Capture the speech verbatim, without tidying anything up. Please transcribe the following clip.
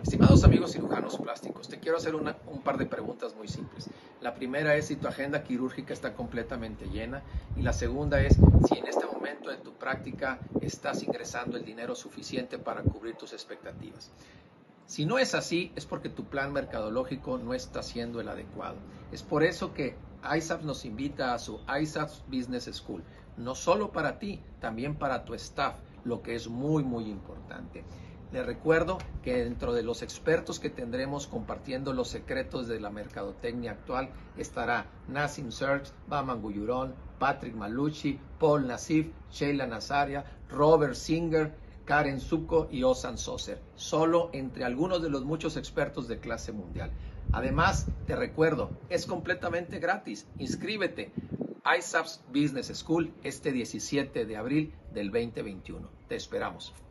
Estimados amigos cirujanos plásticos, te quiero hacer una, un par de preguntas muy simples. La primera es si tu agenda quirúrgica está completamente llena, y la segunda es si en este momento de tu práctica estás ingresando el dinero suficiente para cubrir tus expectativas. Si no es así, es porque tu plan mercadológico no está siendo el adecuado. Es por eso que I S A P S nos invita a su I S A P S Business School, no solo para ti, también para tu staff, lo que es muy muy importante. Les recuerdo que dentro de los expertos que tendremos compartiendo los secretos de la mercadotecnia actual estará Nassim Search, Baman Guyurón, Patrick Malucci, Paul Nassif, Sheila Nazaria, Robert Singer, Karen Zuko y Ozan Soser, solo entre algunos de los muchos expertos de clase mundial. Además, te recuerdo, es completamente gratis. Inscríbete. I S A P S Business School este diecisiete de abril del veinte veintiuno. Te esperamos.